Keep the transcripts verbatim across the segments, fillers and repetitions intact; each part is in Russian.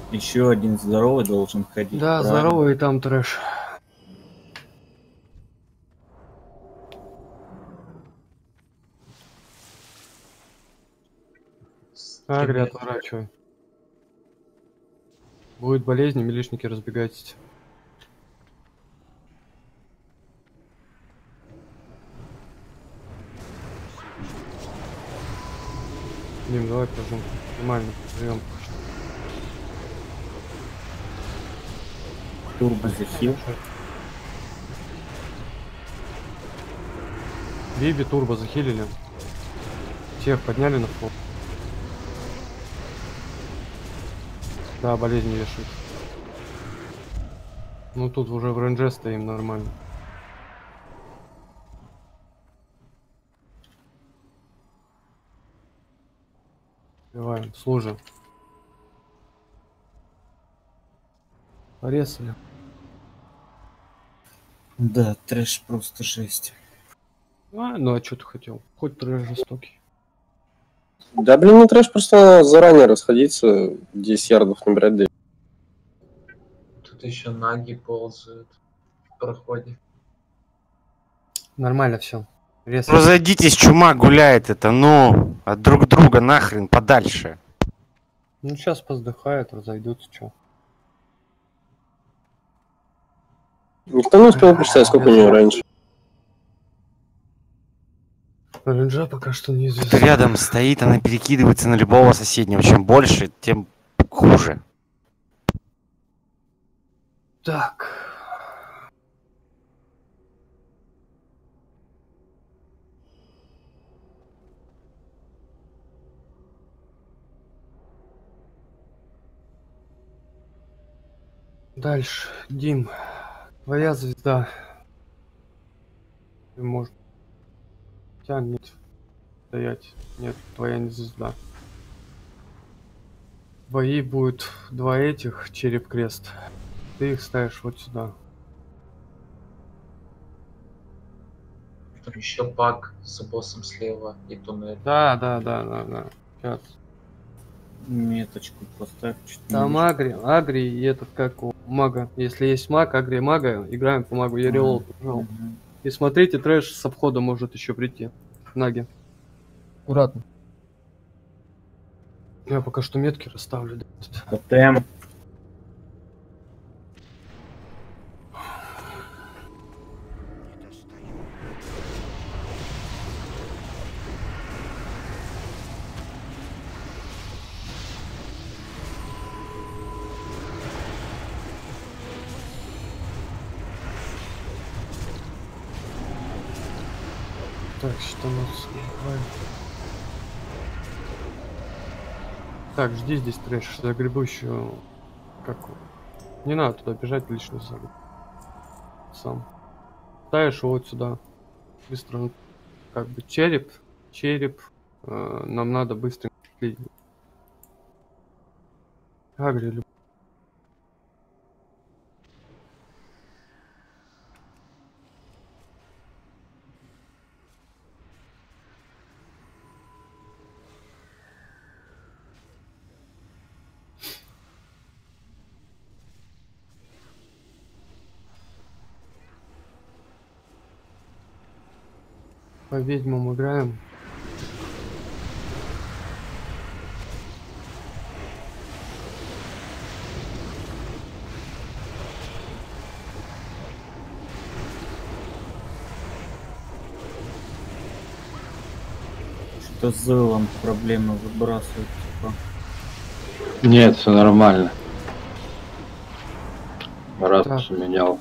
Еще один здоровый должен ходить. Да, правильно? здоровый, и там трэш. Агри, отворачивай. Будет болезнь, милишники, разбегайтесь. Дим, давай прожим. Нормально, живем. Турбо захил. Биби турбо захилили. Всех подняли на пол. Да, болезнь вешают. Ну тут уже в рейнже стоим нормально. Давай, служи. Порезали. Да, трэш просто жесть. А, ну а что ты хотел? Хоть трэш жестокий. Да, блин, ну трэш просто заранее расходиться, десять ярдов набирать, да. Тут еще наги ползают в проходе. Нормально все. Разойдитесь, чума гуляет это, ну, от друг друга нахрен подальше. Ну сейчас поздыхают, разойдутся, что. Никто не успел представить, сколько у него раньше. Рейнджа пока что неизвестно. Рядом стоит, она перекидывается на любого соседнего. Чем больше, тем хуже. Так. Дальше, Дим, твоя звезда. Ты можешь... Хотя нет, стоять. Нет, твоя не звезда. Бои будут два этих, череп-крест. Ты их ставишь вот сюда. Там еще пак с боссом слева и туннель. Да, да, да, да, да. Сейчас. Меточку поставь. Там агри, агри и этот как у мага. Если есть маг, агри мага, играем по магу. Я релол нажал. Угу. И смотрите, трэш с обхода может еще прийти. Наги. Аккуратно. Я пока что метки расставлю. ТТМ. Так, что у нас? Давай. Так, жди здесь трэш. Я грибу еще. Как? Не надо туда бежать, лишний загреб. Сам. Ставишь его вот сюда. Быстро. Как бы череп. Череп. Э, нам надо быстро. Агри, люб... По ведьмам играем. Что с зылом проблемы выбрасывают, типа. Нет, все нормально. Раз Так. менял.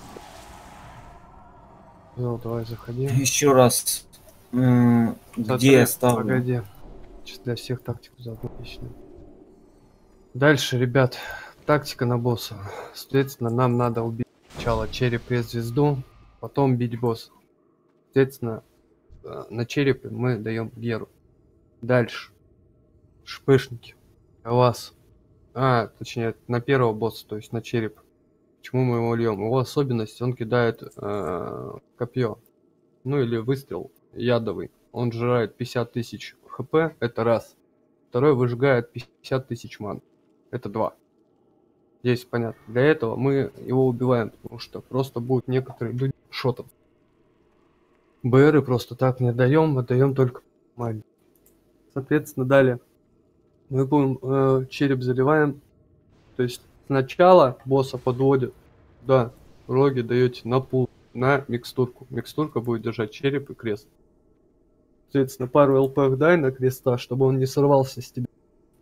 Ну, давай заходи. Еще раз. М, Да, Где я трэш, ставлю? Погоди. Сейчас для всех тактику заодно объясню. Дальше, ребят, тактика на босса. Соответственно, нам надо убить сначала череп-звезду, потом бить босса. Соответственно, э, на черепе мы даем геру. Дальше. Шпышники. А вас. А, точнее, на первого босса, то есть на череп. Почему мы его льем? Его особенность, он кидает э, копье. Ну или выстрел ядовый. Он сжирает пятьдесят тысяч хп, это раз. Второй выжигает пятьдесят тысяч ман. Это два. Здесь понятно. Для этого мы его убиваем, потому что просто будут некоторые люди шотом. БРы просто так не отдаем, отдаем только маленькие. Соответственно, далее мы будем э, череп заливаем. То есть сначала босса подводят, да, роги даете на пул, на микстурку. Микстурка будет держать череп и крест. Соответственно, пару ЛП дай на креста, чтобы он не сорвался с тебя.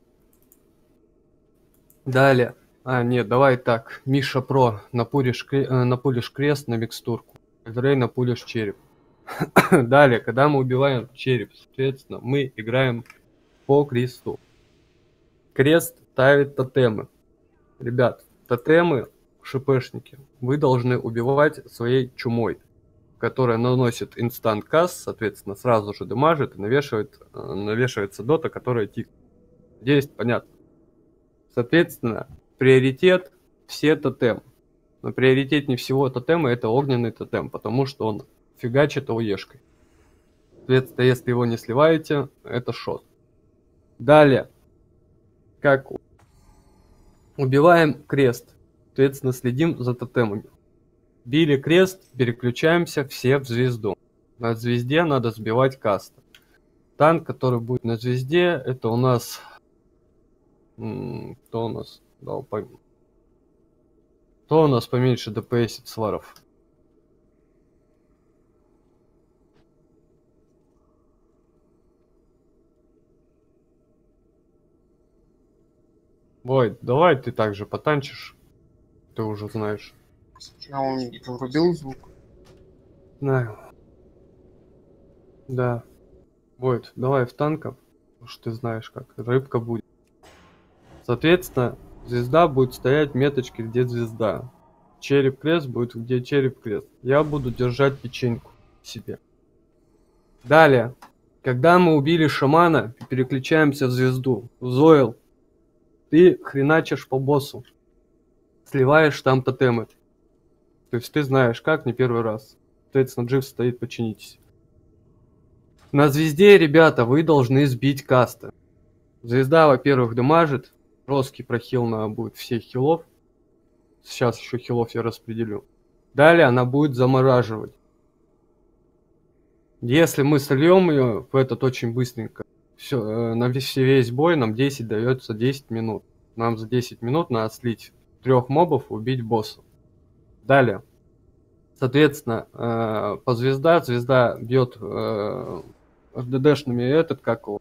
Далее. А, нет, давай так. Миша Про, напулишь, кре... э, напулишь крест на микстурку. Эльдрей напулишь череп. Далее, когда мы убиваем череп, соответственно, мы играем по кресту. Крест ставит тотемы. Ребят, тотемы, шипешники, вы должны убивать своей чумой, которая наносит инстант каст, соответственно, сразу же дамажит и навешивает, навешивается дота, которая тик. Здесь понятно. Соответственно, приоритет все тотемы. Но приоритет не всего тотема это огненный тотем, потому что он фигачит ОЕшкой. Соответственно, если его не сливаете, это шот. Далее, как убиваем крест, соответственно, следим за тотемами. Били крест, переключаемся все в звезду. На звезде надо сбивать каста. Танк, который будет на звезде, это у нас... Кто у нас дал пойму? Кто у нас поменьше ДПС сваров? Войд, давай ты также потанчишь. Ты уже знаешь. А он врубил звук? Знаю. Да. Войд, давай в танков, потому что ты знаешь как. Рыбка будет. Соответственно, звезда будет стоять меточки, где звезда. Череп-крест будет, где череп-крест. Я буду держать печеньку себе. Далее. Когда мы убили шамана, переключаемся в звезду. Зоил, ты хреначишь по боссу. Сливаешь там тотемы. То есть ты знаешь как, не первый раз. Соответственно, Джив стоит, починитесь. На звезде, ребята, вы должны сбить каста. Звезда, во-первых, дамажит. Жесткий прохил на будет всех хилов. Сейчас еще хилов я распределю. Далее она будет замораживать. Если мы сольем ее в этот очень быстренько, все, на весь, весь бой нам десять дается десять минут. Нам за десять минут надо слить трех мобов, убить босса. Далее. Соответственно, э, по звезда, звезда бьет э, РДДшными этот, как его,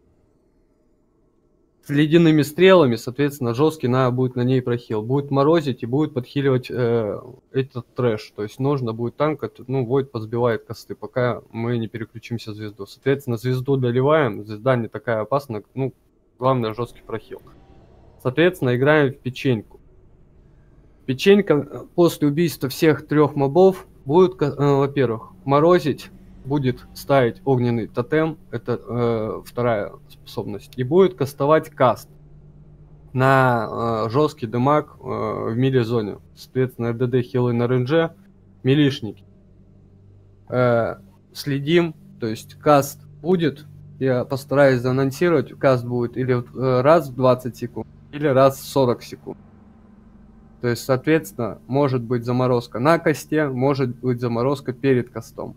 с ледяными стрелами, соответственно, жесткий надо будет на ней прохил. Будет морозить и будет подхиливать э, этот трэш. То есть нужно будет танк, ну, Войд подсбивает косты, пока мы не переключимся в звезду. Соответственно, звезду доливаем, звезда не такая опасная, ну, главное жесткий прохил. Соответственно, играем в печеньку. Печенька после убийства всех трех мобов будет, э, во-первых, морозить, будет ставить огненный тотем, это э, вторая способность, и будет кастовать каст на э, жесткий дамаг э, в мили-зоне. Соответственно, РДД хилы на рейнже, милишники. Э, следим, то есть каст будет, я постараюсь заанонсировать, каст будет или э, раз в двадцать секунд, или раз в сорок секунд. То есть, соответственно, может быть заморозка на касте, может быть заморозка перед кастом.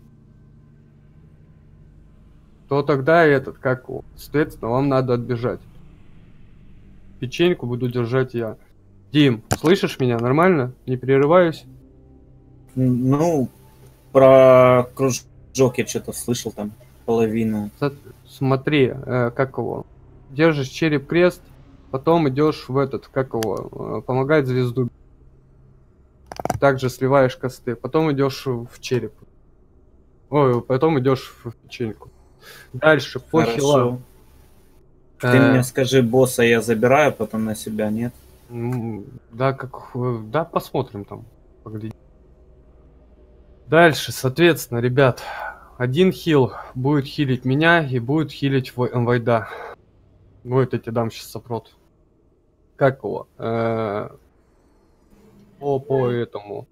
То тогда этот, как, соответственно, вам надо отбежать. Печеньку буду держать я. Дим, слышишь меня нормально? Не прерываюсь? Ну, про кружок я что-то слышал там, половину. Смотри, э, как его. Держишь череп-крест, потом идешь в этот, как его, э, помогать звезду. Также сливаешь косты, потом идешь в череп. Ой, потом идешь в печеньку. Дальше, по хилам. Ты э... мне скажи, босса я забираю, потом на себя, нет? Да, как, да, посмотрим там. Погоди. Дальше, соответственно, ребят, один хил будет хилить меня и будет хилить Войда. Вот я тебе дам сейчас сопрот. Как его? Э... По, по этому.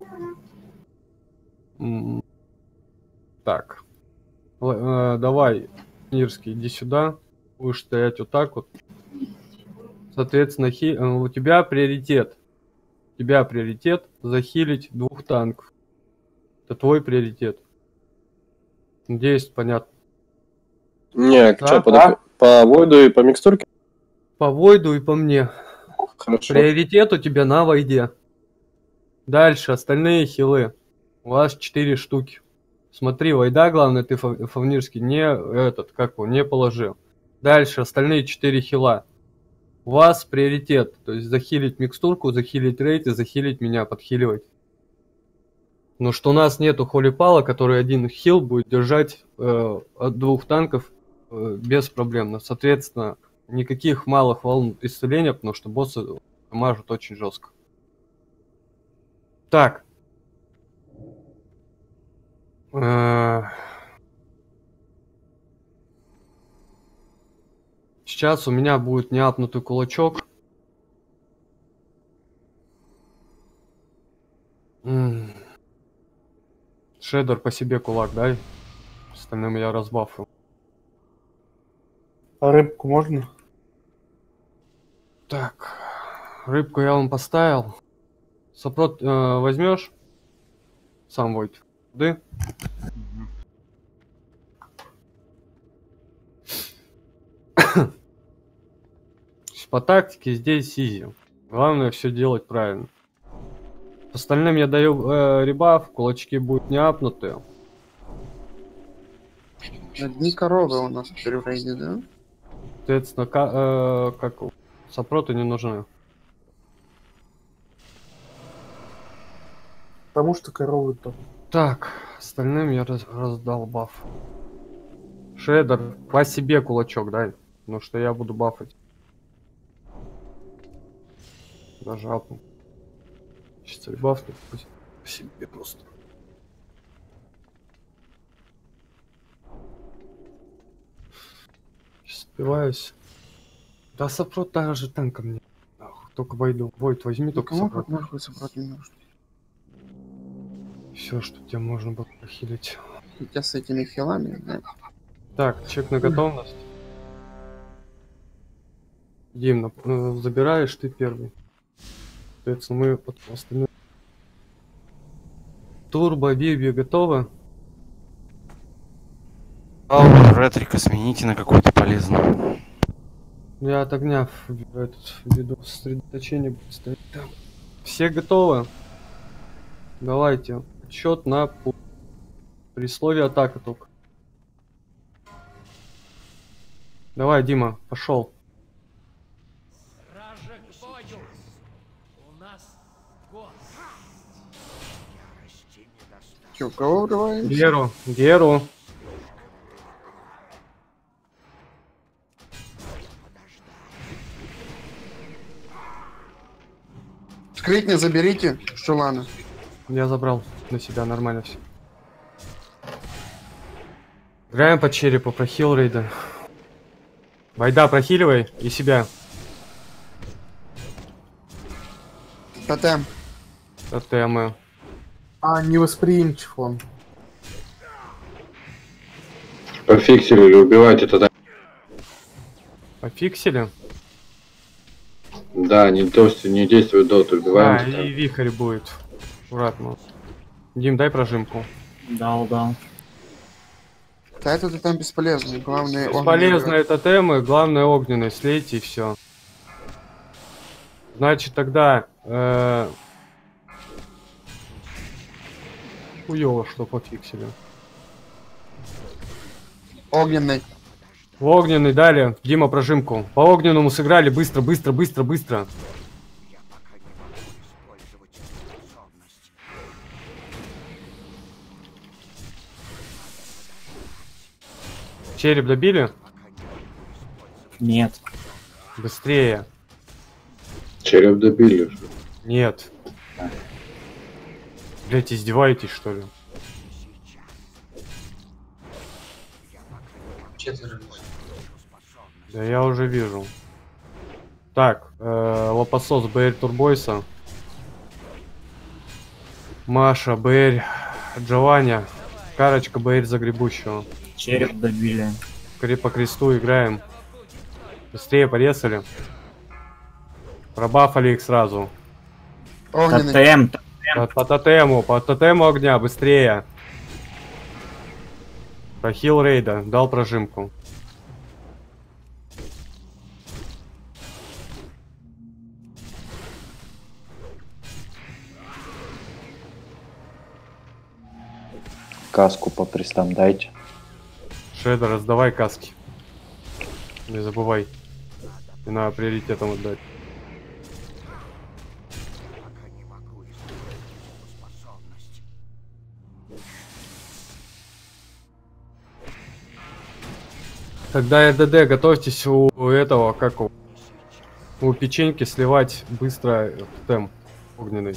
Так. Э, давай, Нирский, иди сюда. Будешь стоять вот так вот. Соответственно, хи... у тебя приоритет. У тебя приоритет захилить двух танков. Это твой приоритет. Надеюсь, понятно. Не, Да, что, по, да. по Войду и по микстурке? По Войду и по мне. Хорошо. Приоритет у тебя на Войде. Дальше, остальные хилы. У вас четыре штуки. Смотри, Войда, главное, ты Фав- Фавнирский не этот, как его, не положил. Дальше, остальные четыре хила. У вас приоритет. То есть захилить микстурку, захилить рейд и захилить меня, подхиливать. Но что у нас нету холипала, который один хил будет держать э, от двух танков э, без проблем. Соответственно, никаких малых волн исцеления, потому что боссы мажут очень жестко. Так. Э, Сейчас у меня будет неапнутый кулачок. М. Шедер по себе кулак дай. Остальным я разбафаю. А рыбку можно? Так. Рыбку я вам поставил. Сопрот э, возьмешь? Сам Войт. Да? По тактике здесь изи. Главное все делать правильно. Остальным я даю э, ребаф, кулачки будут не апнутые. Одни коровы у нас теперь в рейде, да? Соответственно, ка- э, как сопроты не нужны. Потому что коровы там. Так, остальным я раз- раздал баф. Шедер, по себе кулачок дай. Потому что я буду бафать. Даже апну. Сейчас ребафну по себе просто. Сейчас спиваюсь. Да сопрот даже танком мне. Нахуй, только войду. Войт, возьми только Кому сопрот. как нахуй собрать не нужно? Все, что тебе можно было похилить. Хотя с этими хилами, да? Так, чек на готовность. Дим, нап- э, забираешь ты первый. Соответственно, мы потом остальные. Турбо, Биби готовы? Ауру ретрика смените на какую-то полезную. Я от огня в, в этот введу сосредоточение будет стоять там. Все готовы? Давайте. Отчет на пу- при слове атака только. Давай, Дима, пошел. Че, кого врываем? Геру, Геру. Скрытня заберите, Шулана. Я забрал на себя, нормально все. Играем по черепу, прохил рейда. Войда, прохиливай и себя. Тотем. ТТМ. А, невосприимчив он. Пофиксили или убивайте тогда. Пофиксили? Да, не, то, есть не действует дот, А, убиваем. и тогда. вихрь будет. Аккуратно. Дим, дай прожимку. Дал, дал. Да, это там бесполезно. Главное, он... Бесполезные тотемы, главное огненные, слейте и все. Значит, тогда... Э... Хуёво, что пофиксили. Огненный. В огненный дали. Дима, прожимку. По огненному сыграли. Быстро, быстро, быстро, быстро. Череп добили? Нет. Быстрее. Череп добили уже. Нет. Блять, издеваетесь, что ли? Четверо. Да я уже вижу. Так, э, лопасос БР Турбойса. Маша, БР Джованя. Карочка БР Загребущего. Череп добили. Кре- По кресту играем. Быстрее порезали. Пробафали их сразу. Огненный. Тотем. По, по тотему, по тотему огня, быстрее. Прохил рейда, дал прожимку. Каску по престам дайте. Шредер, раздавай каски. Не забывай. Не надо приоритетом отдать. Когда РДД, готовьтесь у этого, как у, у печеньки сливать быстро тотем огненный.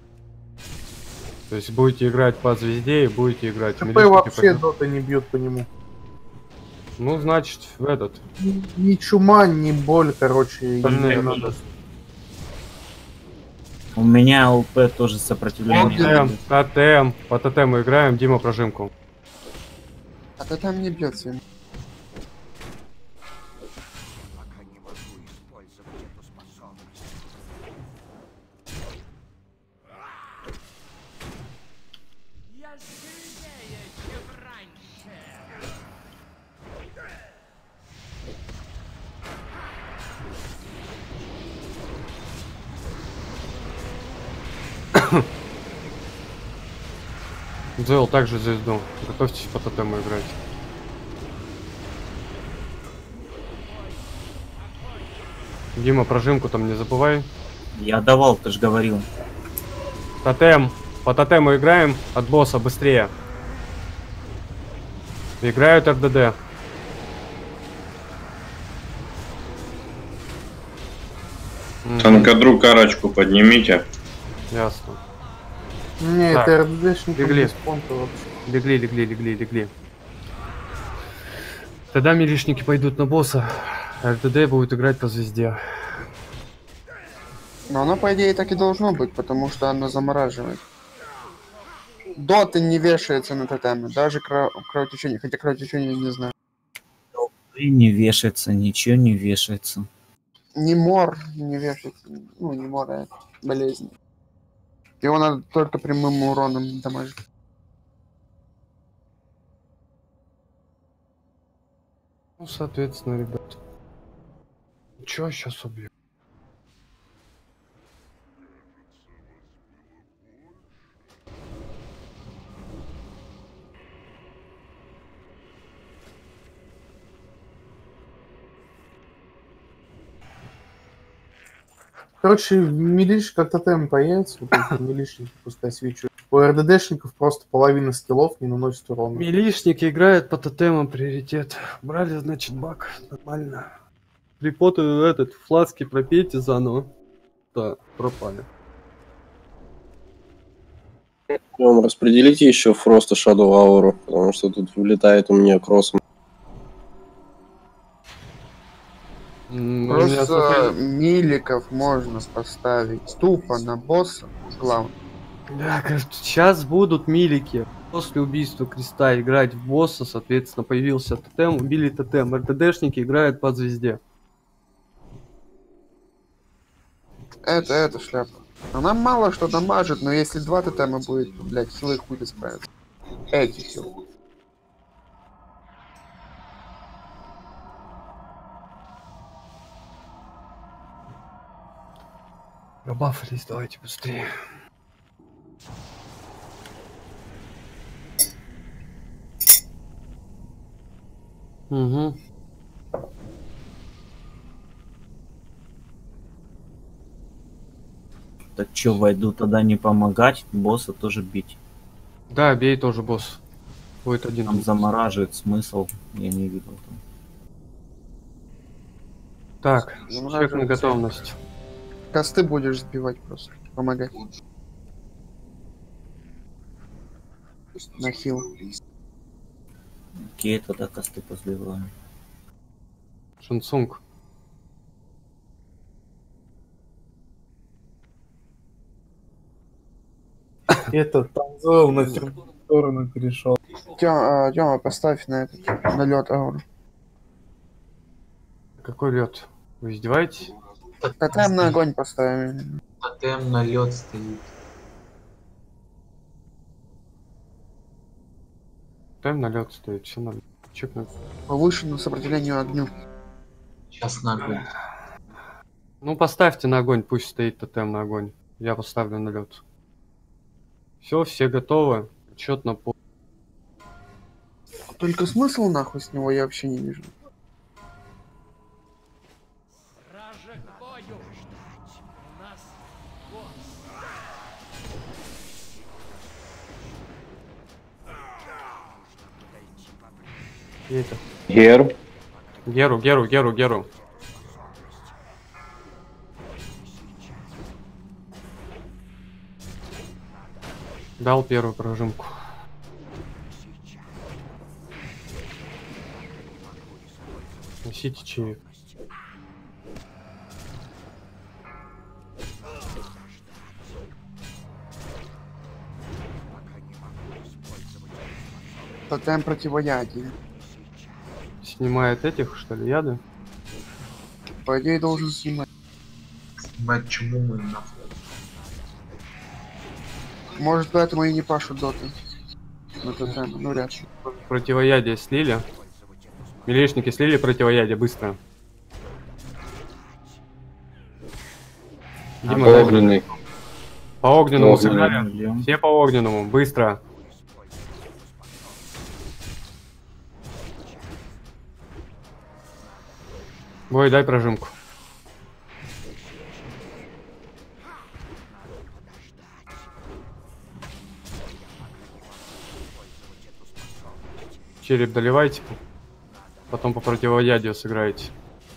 То есть будете играть по звезде и будете играть. ХП вообще дота не бьет по нему. Ну, значит, в этот. Ни чума, ни боль, короче, Да не не, надо. У меня ЛП тоже сопротивление. Тотем, тотем. По тотему играем, Дима прожимку. А то там не бьется. Зел также звезду. Готовьтесь по тотему играть. Дима, прожимку там не забывай. Я давал, ты же говорил. Тотем. По тотему играем от босса быстрее. Играют РДД. Танкодру карочку поднимите. Ясно. Не, Так, это РДДшник легли. без понта вообще. Легли, легли, легли, легли. Тогда милишники пойдут на босса. а РДД будет играть по звезде. Но оно, по идее, так и должно быть, потому что оно замораживает. Доты не вешается на тотеме, даже кро- кровотечение, хотя кровотечение я не знаю. И не вешается, ничего не вешается. Не мор не вешается, ну не мор, а болезнь. Его надо только прямым уроном дамажить. Ну, соответственно, ребят. Чё сейчас убью? Короче, в милишниках тотем появится, вот эти милишники пускай свечу. У РДДшников просто половина скиллов не наносит урона. Милишники играют по тотемам приоритет. Брали, значит, баг. Нормально. Репоты этот, фласки пропейте заново. Да, пропали. Вам распределите еще Фрост и Shadow Aura, потому что тут влетает у меня кроссом. М, у меня, Просто смотри, миликов можно поставить тупо на босса, главное. да, сейчас будут милики. После убийства Креста играть в босса, соответственно, появился тотем, убили тотем. РТДшники играют по звезде. Это, это шляпа. Она мало что дамажит, но если два тотема будет, то, блядь, хилы хуй не справятся. Эти хилы. Пробафались, давайте быстрее. Угу. Так что, войду тогда не помогать, босса тоже бить. Да, бей тоже, босс. Будет один. Там замораживает смысл, я не видел там. Так, Замораживает чек на готовность. Косты будешь сбивать просто. Помогать. На хил. Окей, тогда косты позбиваем. Шансунг. Это Танзел на темную сторону перешел. Тёма, Тёма, поставь на этот, на лед ауру. Какой лед? Вы издеваетесь? Тотем на огонь поставим. Тотем на лед стоит. Тотем на лед стоит, все нормально. Чекнуть. Повышенное сопротивление огню. Сейчас на огонь. Ну поставьте на огонь, пусть стоит тотем на огонь. Я поставлю на лед. Все, все готовы. Отчет на пол. Только смысл нахуй с него я вообще не вижу. И это. Гер. Геру, Геру, Геру, Геру. Дал первую прожимку. Носите чаек. Тотем противоядия. Снимает этих, что ли, яды? По идее должен снимать. Снимать чему мы нахуй. Может поэтому и не пашут доты. На тотем, ну вряд ли. Противоядие слили. Милишники слили противоядие, быстро. Дима, дай- Огненный. по огненному Огненный. сыграли. Идем. Все по огненному, быстро. Бой, дай прожимку. Череп доливайте, потом по противоядию сыграете.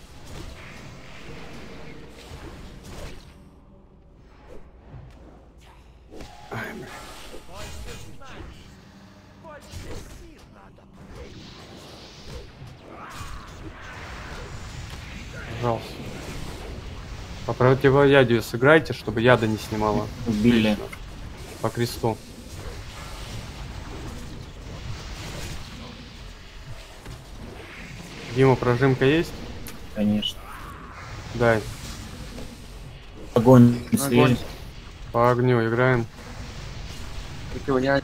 Пожалуйста. По противоядию сыграйте, чтобы яда не снимала. Убили. По кресту. Дима, прожимка есть? Конечно. Дай. Огонь Огонь. слили. По огню играем. Противоядие.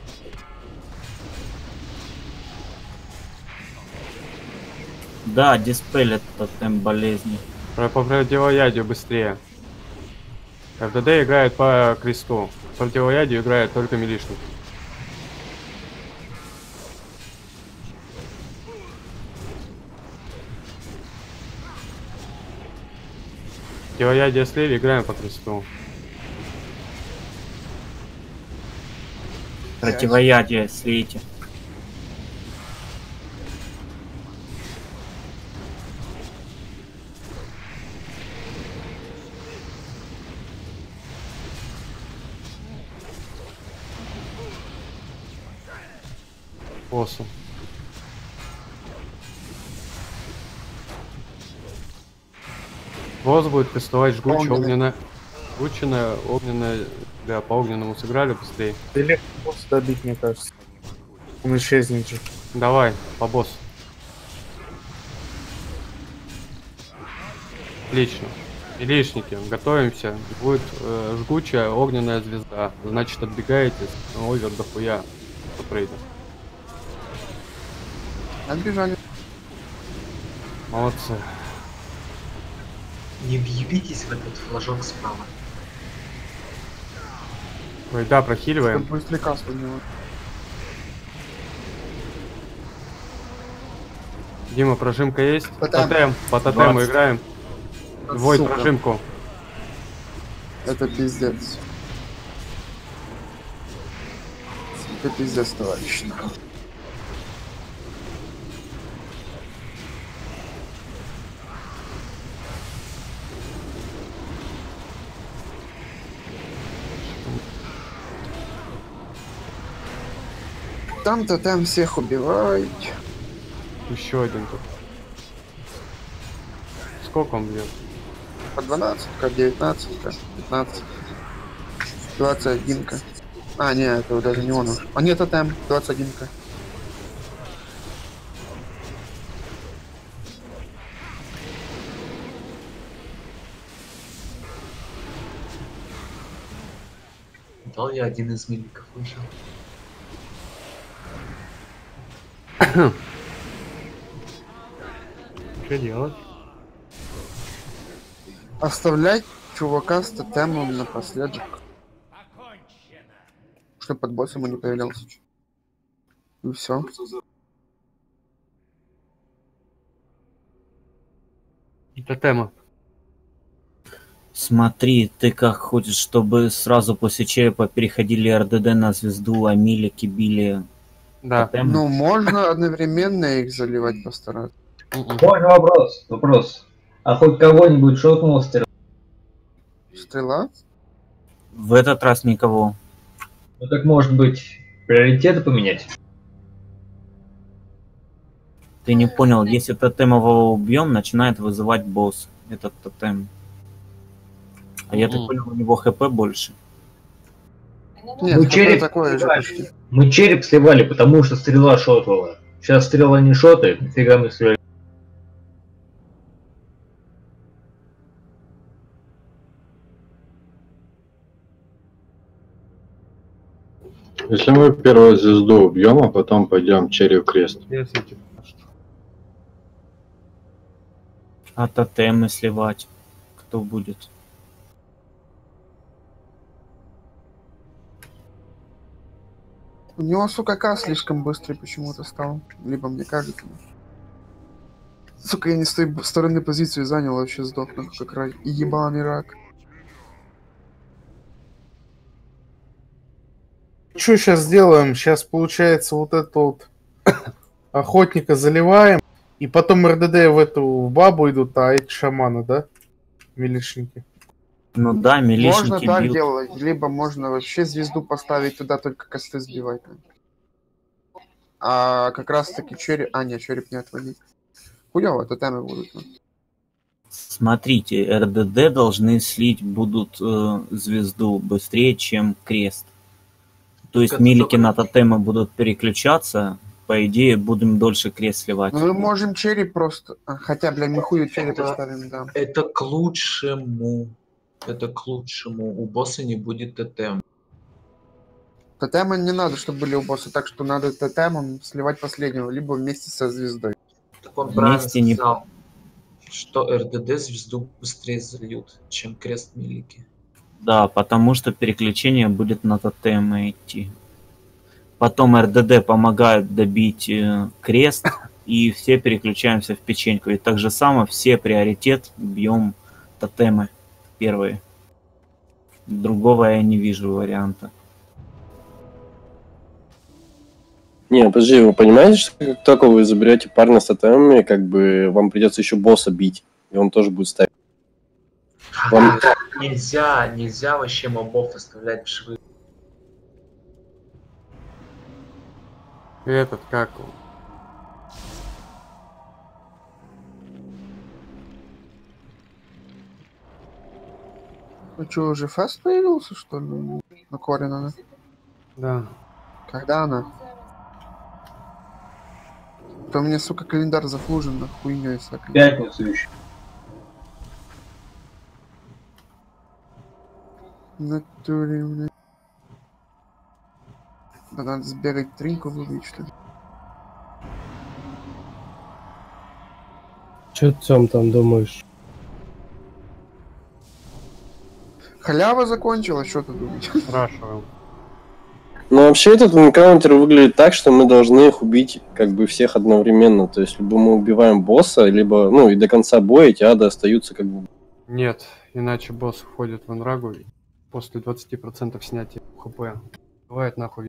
Да, диспелит тотем болезни. Про- По противоядию быстрее. ФДД играет по кресту. По противоядию играет только милишник. Противоядие слили, играем по кресту. Противоядие слейте. Боссу. Босс будет крестовать жгучая, Огненный. огненная. Жгучая, огненная. Да, по огненному сыграли быстрее. Да легко просто добить, мне кажется. Он исчезнет же. Давай, по боссу. Отлично. Милишники, готовимся. Будет э, жгучая огненная звезда. Значит, отбегаете. Овер дохуя. Пройдет. Отбежали. Молодцы. Не въебитесь в этот флажок справа. Ой, да, прохиливаем. Быстрый каст у него. Дима, прожимка есть? Тотем. Тотем. По тотему двадцать. играем. Войд, Сука. прожимку. Это пиздец. Это пиздец, товарищ. Там-то там всех убивают. Еще один тут. Сколько он бьет? По двенадцать, девятнадцать, пятнадцать, двадцать один. А, нет, это даже не он. А нет, это там двадцать один. Дал я один из миликов выжил. Что делать? Оставлять чувака с тотемом напоследок. Чтобы под боссом он не появлялся. И все. Тотема. Смотри, ты как хочешь, чтобы сразу после черепа переходили РДД на звезду, а милики били Да. тотем? Ну, можно одновременно их заливать постараться. Можно вопрос, вопрос. А хоть кого-нибудь шотнул стрелу? Стрела? В этот раз никого. Ну так может быть приоритеты поменять? Ты не понял, если тотем его убьем, начинает вызывать босс. Этот тотем. А я так Мгм. понял, у него хп больше. Нет, Ну, хп череп такое же сливали. почти. Мы череп сливали, потому что стрела шотала. Сейчас стрела не шотает, нафига мы сливали? Если мы первую звезду убьем, а потом пойдем череп крест. Если типа что. А тотемы сливать кто будет? У него, сука, К слишком быстрый почему-то стал. Либо мне кажется. Сука, я не с той стороны позицию занял, вообще сдохну как рай. И ебаный рак. Что сейчас сделаем? Сейчас получается вот это вот охотника заливаем, и потом РДД в эту в бабу идут, а эти шаманы, да? Милишники. Ну да, Можно милишники так бьют. делать, либо можно вообще звезду поставить туда, только косты сбивать. А как раз таки череп... А, нет, череп не отводить. Хуёво, тотемы будут. ну. Смотрите, РДД должны слить будут э, звезду быстрее, чем крест. То есть Это милики только- на тотемы будут переключаться, по идее будем дольше крест сливать. Ну, мы можем череп просто... а, хотя, бля, нихуя череп Это- поставим, да. Это к лучшему. Это к лучшему. У босса не будет тотем. Тотемы не надо, чтобы были у босса, так что надо тотемом сливать последнего, либо вместе со звездой. Так он правильно Вместе не- сказал, что РДД звезду быстрее зальют, чем крест милики. Да, потому что переключение будет на тотемы идти. Потом РДД помогают добить э, крест, и все переключаемся в печеньку. И так же само все приоритет бьем тотемы первые. Другого я не вижу варианта. Не, подожди, вы понимаете, что как только вы заберете парня с тотемами, как бы вам придется еще босса бить, и он тоже будет ставить. Вам- Нельзя, нельзя вообще мобов оставлять в живых. Этот как? он? Ну что, уже фаст появился, что ли? На Корина, да? Да. Когда она? То у меня, сука, календарь зафлужен на хуйней всякой. Пятницу еще. В натуре, блядь. Да надо сбегать тринку выбить, что ли. Че ты сам там думаешь? Халява закончилась, что ты думаешь? Спрашиваю. Ну, вообще этот энкаунтер выглядит так, что мы должны их убить как бы всех одновременно. То есть, либо мы убиваем босса, либо, ну, и до конца боя эти ады остаются как бы... Нет, иначе босс уходит в анрагу и после двадцати процентов снятия хп. Бывает нахуй.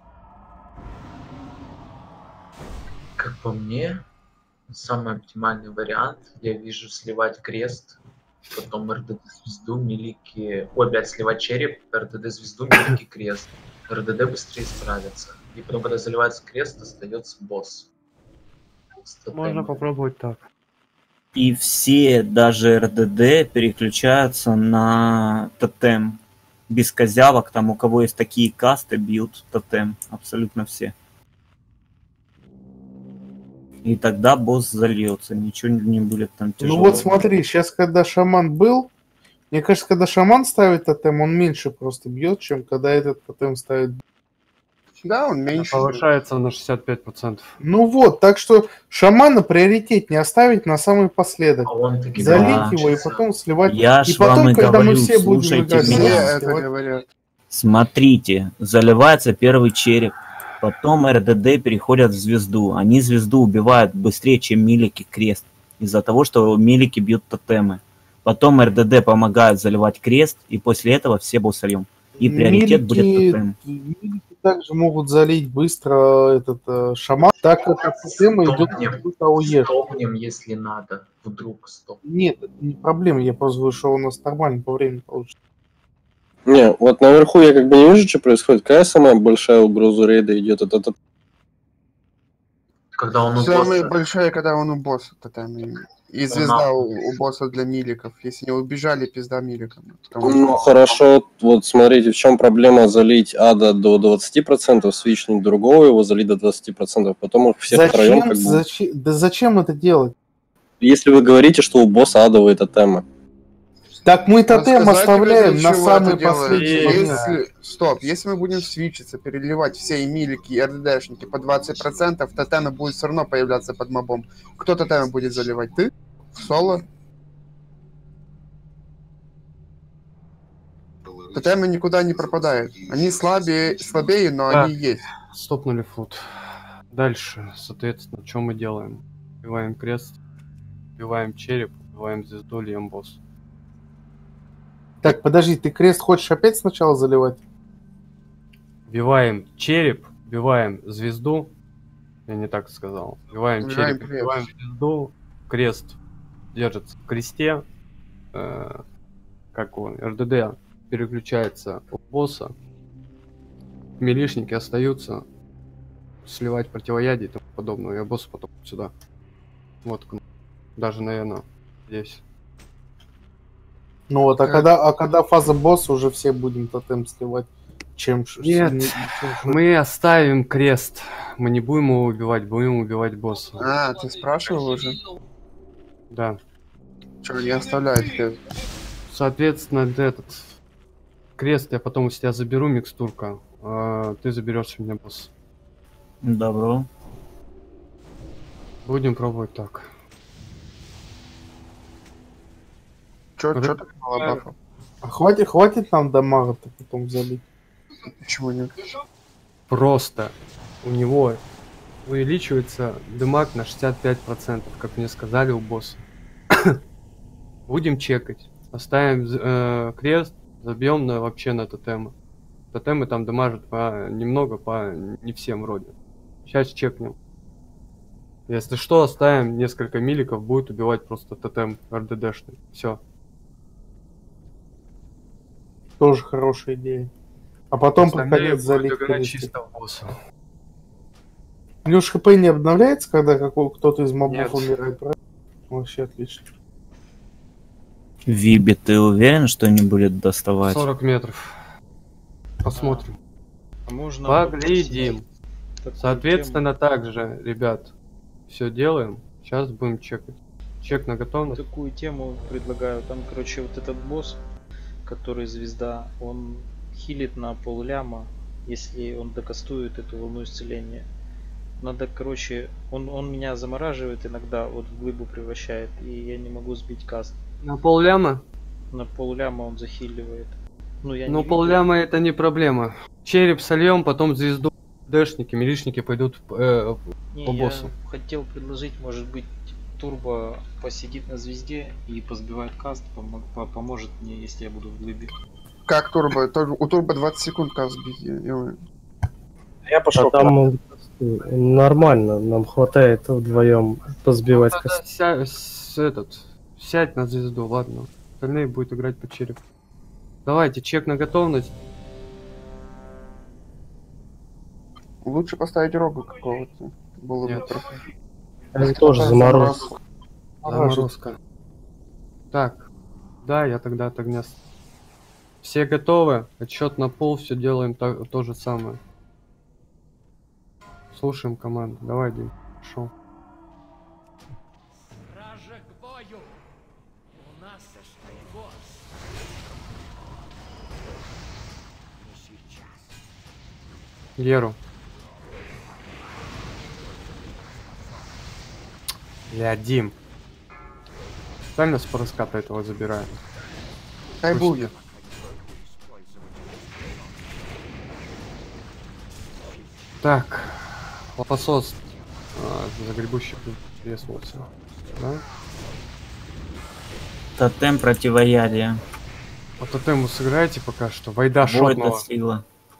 Как по мне, самый оптимальный вариант, я вижу сливать крест, потом РДД звезду, милики... Ой, блядь, сливать череп, РДД звезду, милики крест. РДД быстрее справится. И потом, когда заливается крест, остается босс. С Можно тотемом. попробовать так. И все, даже РДД, переключаются на тотем. Без козявок, там у кого есть такие касты, бьют тотем. Абсолютно все. И тогда босс зальется, ничего не будет там Ну тяжелого. вот смотри, сейчас когда шаман был, Мне кажется, когда шаман ставит тотем, он меньше просто бьет, чем когда этот тотем ставит. Да, он меньше. Повышается на шестьдесят пять процентов. Ну вот, так что шамана приоритет не оставить на самый последок. А он таки Залить Да. его и потом сливать. Я и ж вам потом, и когда говорю, мы все будем слушайте играть, меня. Все сливать. это говорят. Смотрите, заливается первый череп, потом РДД переходят в звезду. Они звезду убивают быстрее, чем милики крест, из-за того, что милики бьют тотемы. Потом РДД помогает заливать крест, и после этого все босольем. И приоритет будет Милики, тотем. милики также могут залить быстро этот э, шаман, так как тотем идет Стопнем, какой-то АОЕ. стопнем, если надо. Вдруг стоп. Нет, это не проблема, я просто говорю, что у нас нормально по времени получится. Не, вот наверху я как бы не вижу, что происходит. Какая самая большая угроза рейда идет? Это, это... Когда он у Самая босса. большая, когда он у босса тотем. И, и звезда у, у босса для миликов. Если не убежали, пизда миликам. Потому что- Ну хорошо, вот смотрите, в чем проблема залить ада до двадцати процентов, свичнуть другого его, залить до двадцати процентов, потом их все втроем Зачем, как бы... зачем, да зачем это делать? Если вы говорите, что у босса адовые тотемы. Так мы тотем Рассказать оставляем тебе, на для чего самый это делать. последний момент. Если... Стоп, если мы будем свичиться, переливать все и милики, и РДДшники по двадцать процентов, тотемы будут все равно появляться под мобом. Кто тотемы будет заливать? Ты? В соло? Тотемы никуда не пропадают. Они слабее, слабее, но Так. они есть. Стопнули фут. Дальше, соответственно, что мы делаем? Убиваем крест, убиваем череп, убиваем звезду, льем босс. Так, подожди, ты крест хочешь опять сначала заливать? Убиваем череп, убиваем звезду. Я не так сказал. Убиваем Убиваем череп, крест. убиваем звезду. Крест держится в кресте. Э, как он? РДД переключается у босса. Милишники остаются. Сливать противоядие и тому подобное. Я босса потом сюда. Вот, даже, наверное, здесь. Ну вот, а Как? когда, а когда фаза босса, уже все будем тотем сливать. Чем ш- Нет, чем ш- мы оставим крест. Мы не будем его убивать, будем убивать босса. А, ты спрашивал уже? Да. Че, не оставляют крест? Соответственно, этот крест я потом у тебя заберу, микстурка. А ты заберешь у меня босс. Добро. Будем пробовать так. Че, Р- че так мало бафов? А хватит, хватит нам дамага-то потом залить. Почему нет? Просто у него увеличивается дымаг на шестьдесят пять процентов, как мне сказали у босса. Будем чекать. Оставим э, крест, забьем на, вообще на тотемы. Тотемы там дамажат по немного, по не всем вроде. Сейчас чекнем. Если что, оставим несколько миликов, будет убивать просто тотем РДДшный. Все. Тоже хорошая идея. А потом под конец залить играть крест. чисто в босса. Плюс ХП не обновляется, когда какой- кто-то из мобов Нет. умирает, правильно? Вообще отлично. Виби, ты уверен, что не будет доставать? сорок метров. Посмотрим. А можно Поглядим. такую Соответственно, также, ребят, все делаем. Сейчас будем чекать. Чек на готовность. Такую тему предлагаю. Там, короче, вот этот босс, который звезда, он хилит на полляма, если он докастует эту волну исцеления. Надо, короче, он, он меня замораживает иногда, вот в глыбу превращает, и я не могу сбить каст. На полляма? На полляма он захиливает. Ну, я Ну, не полляма это не проблема. Череп сольем, потом звезду. Дэшники, милишники пойдут э, Не, по я боссу. хотел предложить, может быть, Турбо посидит на звезде и позбивает каст, помо- по- поможет мне, если я буду в глыбе. Как турбо? Тур- У турбо двадцать секунд каст бить. ё-моё. Я пошел. А там он нормально, нам хватает вдвоем позбивать Тогда кости. ся- с- этот, сядь на звезду, ладно. Остальные будут играть по черепу. Давайте, чек на готовность. Лучше поставить рога какого-то. Было бы Нет. проще. Это тоже заморозка. Заморозка. Так, да, я тогда от огня. с- Все готовы? Отчет на пол, все делаем то, то же самое. Слушаем команду. Давай, Дим, пошел. Геру. Я Дим. Правильно с параската этого забираем? Хай Пусть. будет. Так. Лопосос. А, загребущий треснулся. Да? Тотем противоядия. А тотему сыграйте пока что. Вайда Войда шотнула. сила.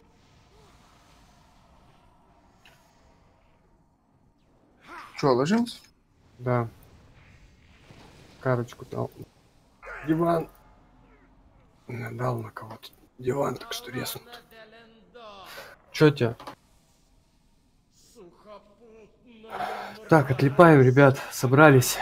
Че, ложимся? Да. Карочку дал. Диван. Дал на кого-то. Диван, так что резнут. Чё тебе? Так, отлипаем, ребят. Собрались.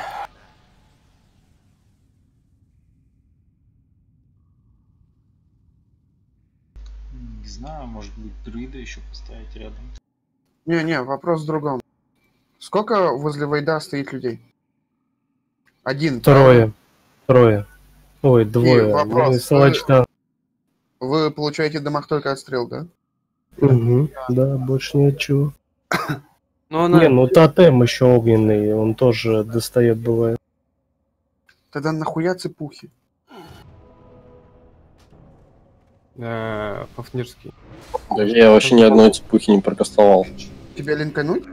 Не знаю, может быть, друида еще поставить рядом. Не-не, вопрос в другом. Сколько возле Вайда стоит людей? Один. Трое. Трое. Ой, И двое. вопрос. Ну, и Салачта. Вы получаете дамаг только отстрел, да? Угу. Да, больше ни от чего. Ну, она... Не, ну тотем еще огненный, он тоже достает бывает. Тогда нахуя цепухи? Э, Пафнирский. Да я вообще ни одной цепухи не прокастовал. Тебя линкануть?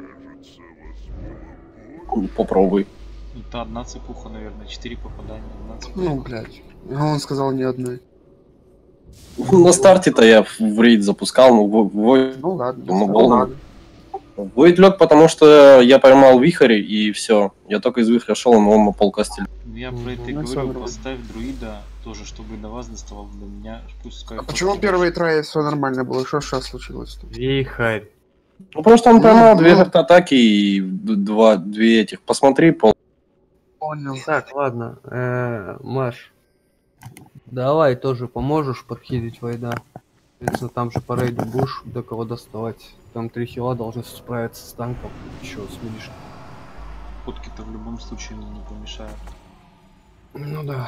Попробуй. Это одна цепуха, наверное, четыре попадания. Одна цепуха. Ну, блядь. А он сказал ни одной. На старте-то я в рейд запускал, ну, в, в, Ну ладно. ну, ну, волну. ладно. Войд лег, потому что я поймал вихрь и все. Я только из вихря шел, но он пол кастель. Ну, я про это и Ну, всё говорю, нормально. поставь друида тоже, чтобы до вас доставал, до меня. Пускай А почему первые трое все нормально было? Что сейчас случилось? Вихарь. Ну потому что он Ну, поймал две ну. автоатаки и два, две этих. Посмотри, пол. Понял. Так, ладно. Э, Маш. Давай тоже поможешь подхилить Вайда. Соответственно, там же по рейду будешь до кого доставать. Там три хила должны справиться с танком. Еще с милишкой. Фотки-то в любом случае мне не помешают. Ну да.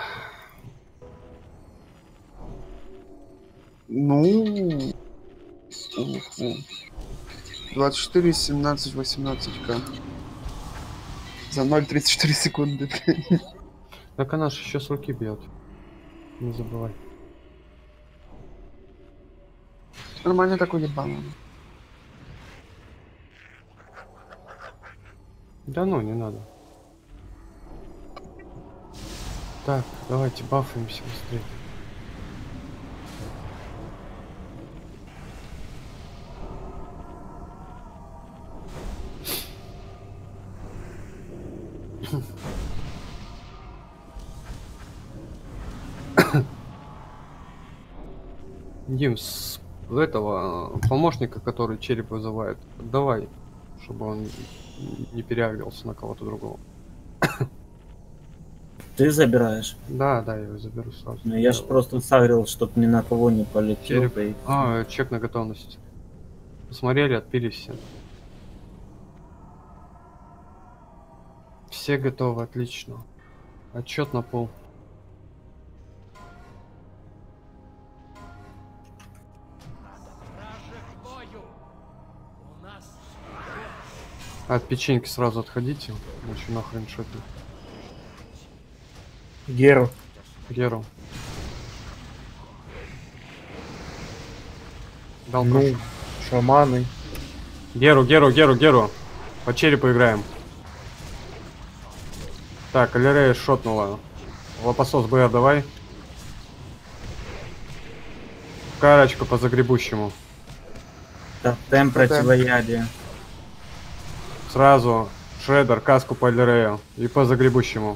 Ну... двадцать четыре, семнадцать, восемнадцать к. За ноль тридцать четыре секунды. Так она же еще с руки бьет. Не забывай. Нормально такой ебаный. Да ну, не надо. Так, давайте бафаемся быстрее. Дим, с этого э, помощника, который череп вызывает, давай, чтобы он не переагрился на кого-то другого. Ты забираешь? Да, да, я его заберу сразу. Ну я ж просто сагрил, чтоб ни на кого не полетел. Череп. и- А, чек на готовность. Посмотрели, отпили все. Все готовы, отлично. Отчет на пол. От печеньки сразу отходите. Иначе нахрен шотни. Геру. Геру. Дал Ну, прошу. шаманы. Геру, Геру, Геру, Геру. По черепу играем. Так, Алирея шотнула. Лопосос БР давай. Карочку по загребущему. Тотем противоядия. Сразу Шредер, каску по Алирею. И по загребущему.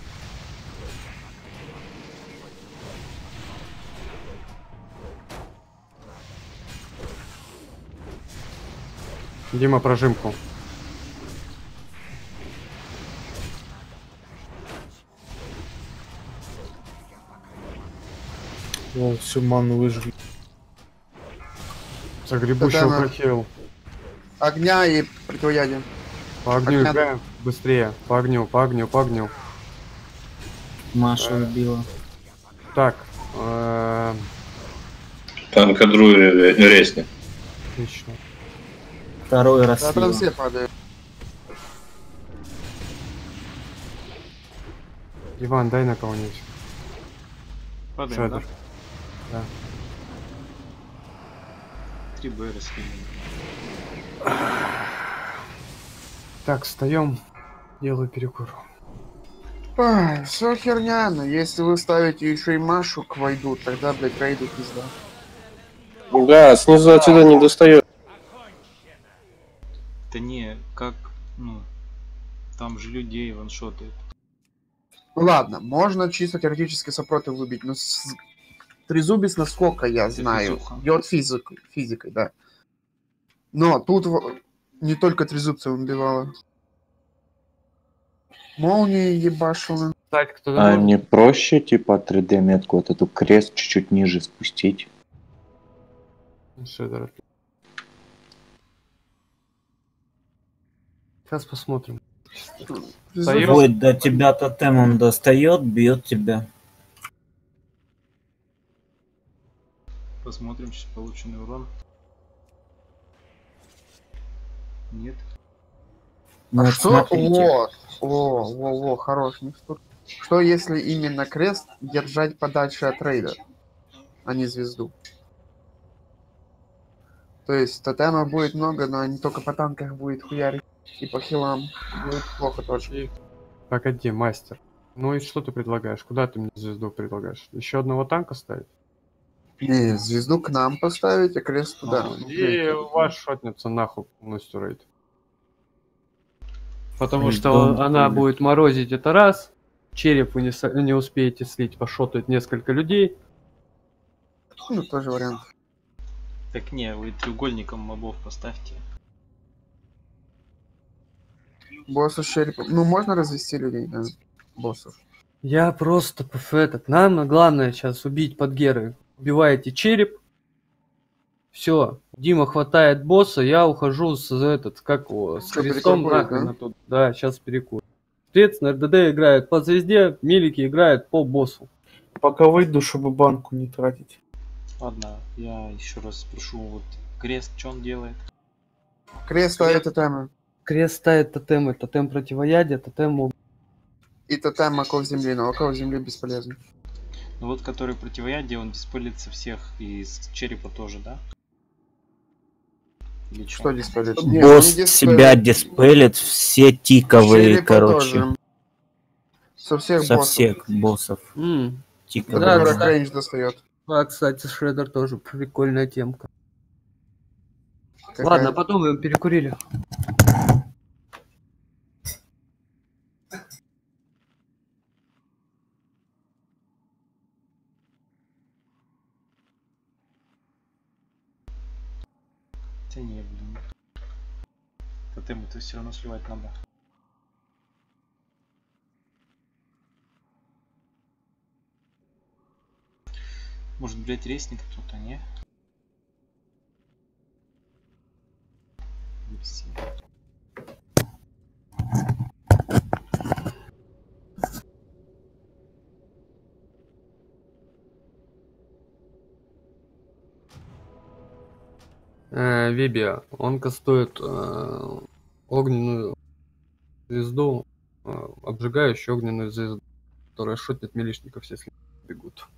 Дима, прожимку. О, всю ману выжгли. Загребущего Да-да, прохил. Огня и противоядие. По огню Огня. играем. Быстрее. По огню, по огню, по огню. Маша убила. Так. эм, Там кадрую резни. Отлично. Второй раз Да, там все падают. Иван, дай на кого-нибудь. Падаем, Шредер. Да. три бэ раскинули. Так, встаем. Делаю перекур. Ай, все херня, но если вы ставите еще и Машу к Вайду, тогда, блядь, Рейду пизда. Да, снизу отсюда не достает. Да не, как, ну, там же людей ваншотают. Ну ладно, можно чисто теоретически сопротив выбить, но с... Трезубец, насколько я знаю, физуха. бьет физик... физикой, да. Но тут в- не только трезубца убивала. Молнии ебашила. Кстати, кто А не проще, типа, три дэ метку вот эту крест чуть-чуть ниже спустить? Шредер. Сейчас посмотрим. Ой, до тебя тотемом достает, бьет тебя. Посмотрим сейчас полученный урон. Нет. Ну, А вот что? смотрите. О, о, о, о, хорош микстур. Что если именно крест держать подальше от рейда, а не звезду? То есть тотема будет много, но не только по танках будет хуярить, и по хилам будет плохо тоже. Погоди, мастер. Ну и что ты предлагаешь? Куда ты мне звезду предлагаешь? Еще одного танка ставить? Не, звезду к нам поставить, а крест туда. Ну, И блин. ваш шотнется нахуй полностью рейд. Потому Ой, что да, она блин. будет морозить это раз. Череп вы не, со- не успеете слить, пошотает несколько людей. Ну, тоже вариант. Так не, вы треугольником мобов поставьте. Босса с черепом. Ну, можно развести людей, да, боссов. Я просто пф, этот. Нам главное сейчас убить под Герой. Убиваете череп. Все. Дима хватает босса, я ухожу с этот, как его, с Что, крестом перекур будет, нахрен да? оттуда. Да, сейчас перекур. Соответственно, эр дэ дэ играет по звезде, милики играют по боссу. Пока выйду, чтобы банку не тратить. Ладно, я еще раз спрошу, вот крест, что он делает? Крест ставит тотемы. Крест ставит тотемы, тотем противоядия, тотем ог- И тотем оков земли, но оков земли бесполезно. Ну вот, который противоядие, он диспелится всех, и с черепа тоже, да? Или чё? Что диспелит? Босс себя диспелит, все тиковые, короче. Со всех Со боссов. всех боссов. М. Тиковые. Да, Который да. рейндж достает. А, кстати, Шредер тоже прикольная темка. Какая? Ладно, потом мы перекурили. Хотя не, блин. Тотем-то все равно сливать надо. Может, блять, ресник кто-то, не? Все. Э, Вибия, он кастует э, огненную звезду, э, обжигающую огненную звезду, которая шотит милишников, если бегут.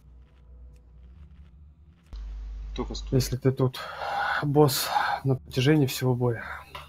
Кто кастует? Если ты тут босс на протяжении всего боя.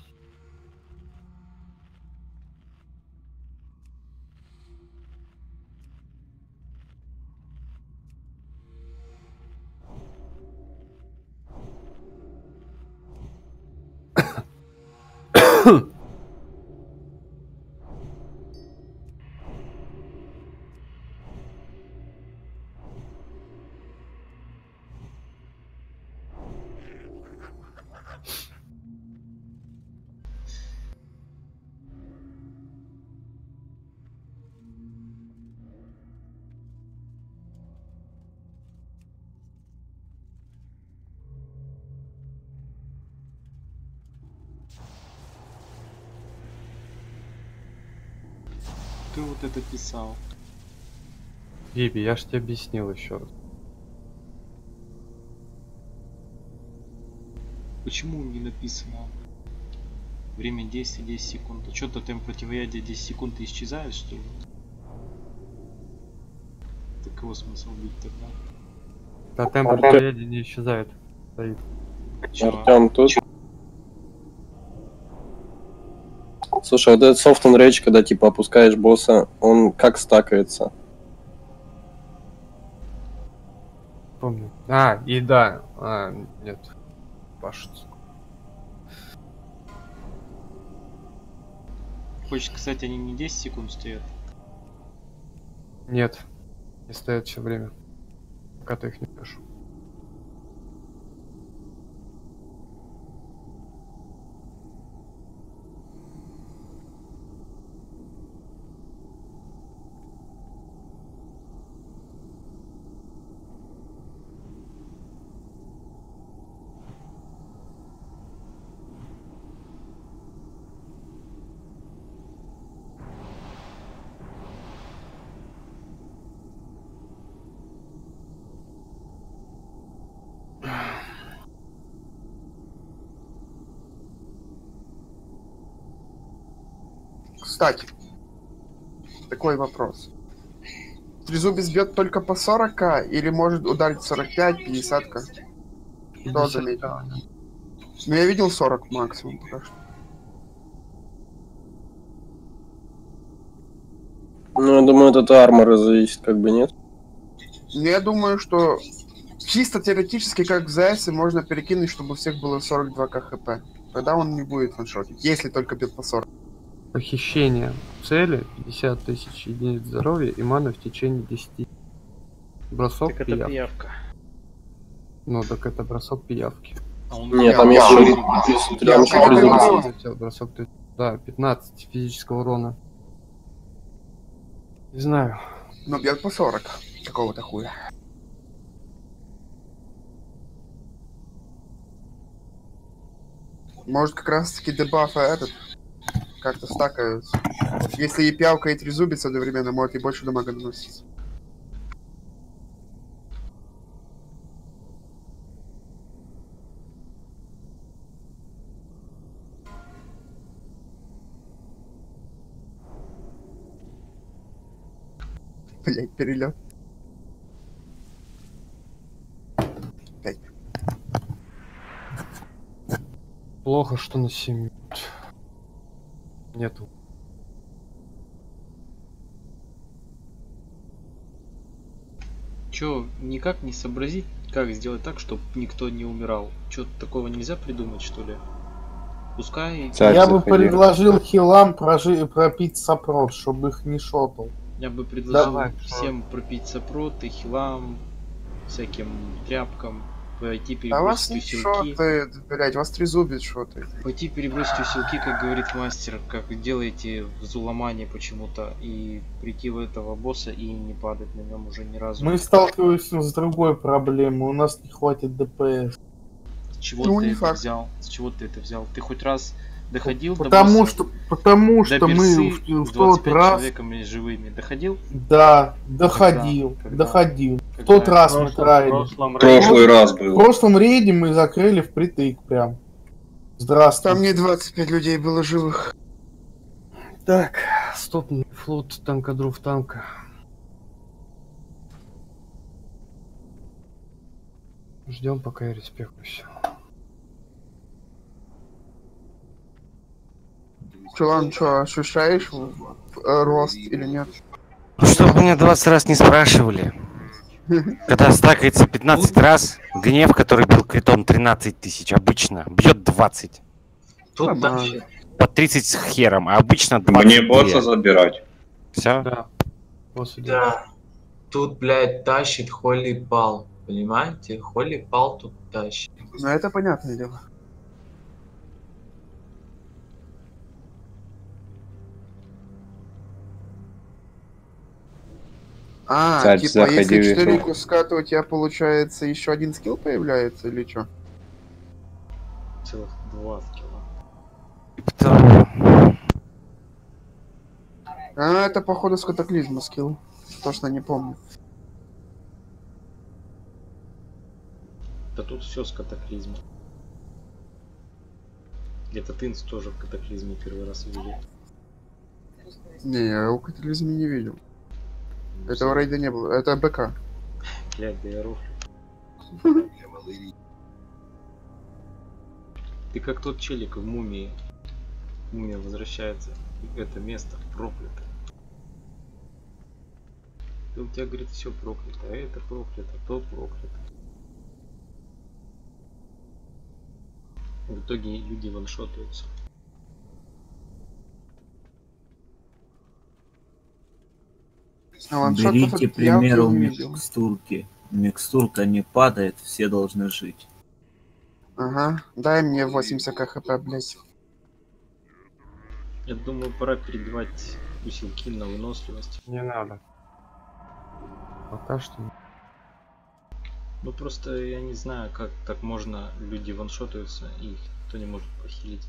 Ты вот это писал. Виби, я ж тебе объяснил еще раз. Почему не написано? Время действия десять секунд. А что-то темп противоядия десять секунд и исчезает, что ли? Так его смысл убить тогда? Да, темп противоядия не исчезает. Стоит. Артем тут. Слушай, вот этот Soft and Rage, когда типа опускаешь босса, он как стакается? Помню. А, и да. А, нет. Пашется. Хочешь сказать, они не десять секунд стоят? Нет. Не стоят все время. Пока ты их не пишу. Кстати, такой вопрос. Трезубец бьет только по сорок или может ударить сорок пять пятьдесят? Кто заметил? Ну я видел сорок максимум пока что. Ну, я думаю, это от армора зависит, как бы, нет? Я думаю, что чисто теоретически, как в зэ эс, можно перекинуть, чтобы у всех было сорок два ка хп. Тогда он не будет ваншотить, если только бьет по сорок. Похищение цели, пятьдесят тысяч единиц здоровья и маны в течение десяти. Бросок Так это пиявки. пиявка. Ну, так это бросок пиявки. А он Нет, там пиявка. есть там еще трезубец. Бросок, да, пятнадцать физического урона. Не знаю. Но бьет по сорок. Какого-то хуя. Может как раз таки дебафа этот как-то стакаются. Если и пиявка, и трезубец одновременно, может и больше дамага наносить. Блять, перелет. Пять. Плохо, что на семь минут. Нету. Чё, никак не сообразить, как сделать так, чтобы никто не умирал? Чё, такого нельзя придумать, что ли? Пускай... Царь Я бы заходил. предложил хилам прожи... пропить сопрот, чтобы их не шотал. Я бы предложил Давай. всем пропить сопрот и хилам, всяким тряпкам, пойти А вас не перебросить усилки. шотает, блять, вас трезубец шотает. Пойти перебросить усилки, как говорит мастер, как делаете в Зуламане почему-то, и прийти в этого босса и не падать на нем уже ни разу. Мы сталкиваемся с другой проблемой, у нас не хватит ДПС. С чего Ну, ты не это факт. взял? С чего ты это взял? Ты хоть раз доходил Потому до босса? что, потому До что мы персы в, с в тот двадцать пять раз... человеками живыми доходил? Да, доходил, Когда? доходил. В Когда? тот раз В мы прошлом- траили. в прошлом Прошлый раз В был. прошлом рейде мы закрыли впритык прям. Здравствуй. Там не двадцать пять людей было живых. Так, стопный флот танкодров танка. Ждем, пока я респектуюсь. Чулан, что, ощущаешь в- в- э, рост или нет? Чтобы меня двадцать раз не спрашивали. Когда стакается пятнадцать раз, гнев, который был критом тринадцать тысяч, обычно бьет двадцать. Тут Нормально. вообще По тридцать с хером, а обычно двадцать. Мне босса забирать. Все? Да. После Да. Тут, блядь, тащит Холли Пал. Понимаете? Холли Пал тут тащит. Ну это понятное дело. А, Царь, типа, заходи если в четыре игру. куска, то у тебя получается еще один скилл появляется или что? Целых два скилла. А, это походу с катаклизма скилл. Точно не помню. Да тут все с катаклизма. Где-то Тынц тоже в катаклизме первый раз увидел. Не, я его катаклизме не видел. Этого рейда не было. Это БК. Блядь, да я рофлю. Ты как тот челик в мумии. Мумия возвращается. Это место проклято. И у тебя, говорит, все проклято. А это проклято, то проклято. В итоге люди ваншотаются. А Берите пример у микстурки. Микстурка не падает, все должны жить. Ага, дай мне восемьдесят хп, блять. Я думаю, пора перебивать усилки на выносливость. Не надо. Пока что. Ну просто я не знаю, как так можно, люди ваншотаются и их никто не может похилить.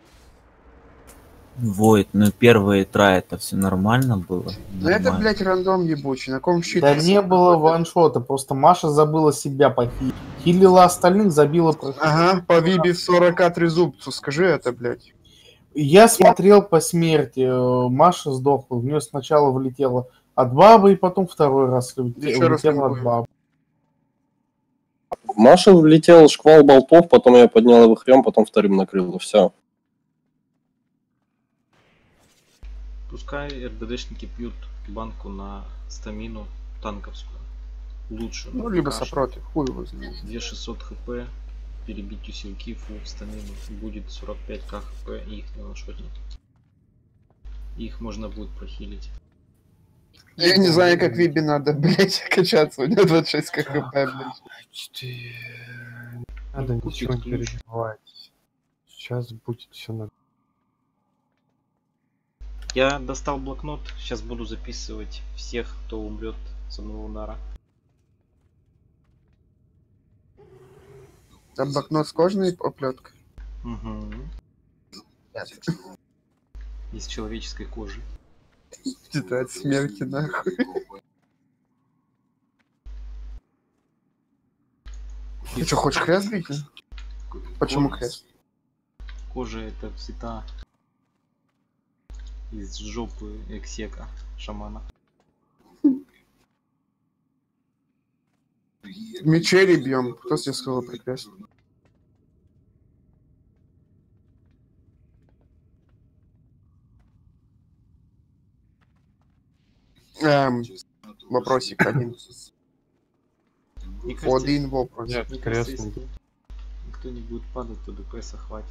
Войд, ну первые тра это все нормально было. Ну это, блять, рандом ебучий, на ком щит? Да не было ваншота, просто Маша забыла себя похилить. Хилила остальных, забила про... Ага, по Вибе в сорок трезубцу, скажи это, блять. Я смотрел по смерти, Маша сдохла, в нее сначала влетела от бабы, и потом второй раз влетела от бабы. В Машу влетел шквал болтов, потом я поднял его хрен, потом вторым накрыл, все. Пускай РДДшники пьют банку на стамину танковскую. Лучше. Ну, либо сопротив, хуй его знает. две тысячи шестьсот хп, перебить усилки, фул в стамину. Будет сорок пять ка хп, и их не ваншотнет. Их можно будет прохилить. Я не знаю, как Вибе надо, блять, качаться. У него двадцать шесть ка хп, блять. Надо ничего не переживать. Сейчас будет все нормально. Я достал блокнот, сейчас буду записывать всех, кто умрет с одного удара. Там блокнот с кожаной оплеткой. Угу. Из человеческой кожи. Тетрадь смерти, нахуй. Ты что, хочешь крест бить? Почему крест? Кожа это цвета из жопы эксека шамана. Мечери бьем. Кто тебе сказал про крест? Эм, вопросик один. Один вопрос. Нет, крест. Если никто не будет падать, то ДПС хватит.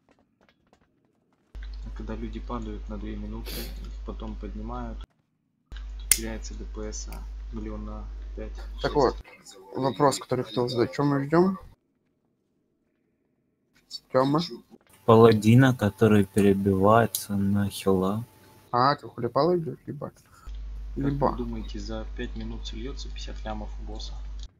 А когда люди падают на две минуты, их потом поднимают, то теряется ДПС миллион на пять. Так вот, вопрос, который хотел задать. Чем мы ждем? Тёма? Паладина, который перебивается на хила. А, ты хулипал идет, либо? Либо. Как вы думаете, за пять минут сольется пятьдесят лямов у босса?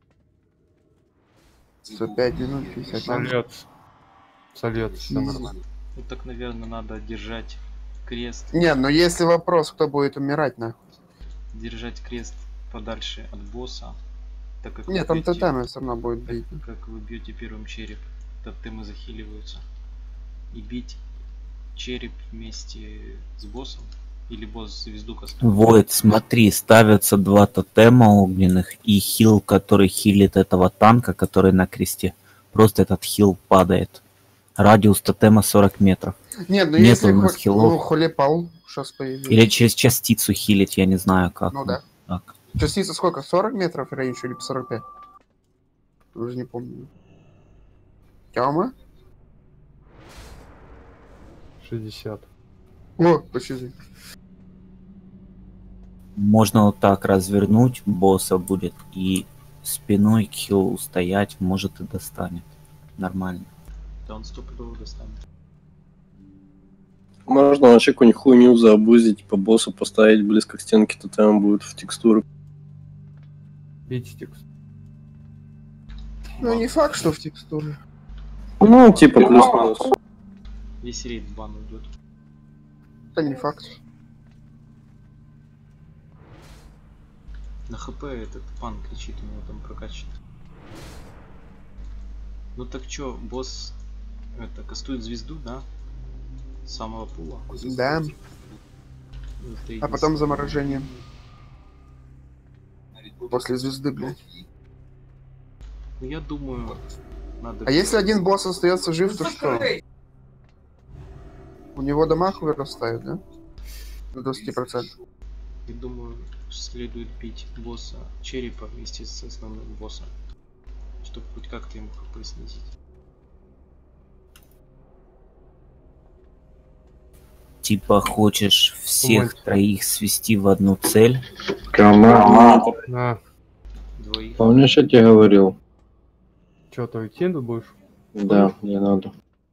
За пять минут пятьдесят лямов? Сольется. Сольется, все нормально. Ну так, наверное, надо держать крест. Не, но если вопрос, кто будет умирать, нахуй. Держать крест подальше от босса. Так как Нет, там бьете, тотемы все равно будет бить. как, как вы бьете первым череп, тотемы захиливаются. И бить череп вместе с боссом. Или босс звезду кастует. Вот, смотри, ставятся два тотема огненных и хил, который хилит этого танка, который на кресте. Просто этот хил падает. Радиус тотема сорок метров. Нет, ну Нет если у нас ху- хилов. ну, хулипал сейчас появился. Или через частицу хилить, я не знаю как. Ну да. Так. Частица сколько? сорок метров рейндж или сорок пять? Уже не помню. Тёма? шестьдесят. О, почти. Можно вот так развернуть, босса будет, и спиной к хилу стоять, может и достанет. Нормально. Да он стопудово достанет. Можно вообще какую-нибудь хуйню заобузить, по боссу поставить близко к стенке, то там будет в текстуру. Бейте текст. Ну не факт, что в текстуре. Ну, типа плюс-минус. Весь рейд в бан уйдет. Это не факт. На хп этот пан кричит, у него там прокачан. Ну так чё, босс это кастует звезду, да? самого пула. Да. Ну, это А потом единственное. заморожение. После звезды, блядь. Ну, я думаю, надо... А если один босс остается жив, то что? У него дамаг вырастает, да? До двадцати процентов. Я думаю, следует бить босса черепа вместе с основным боссом, чтобы хоть как-то ему хп снизить. Типа хочешь всех Мальчик. троих свести в одну цель? Команда. На, Двоих. Помнишь, я тебе говорил? что, то идти тут будешь? Да, не надо.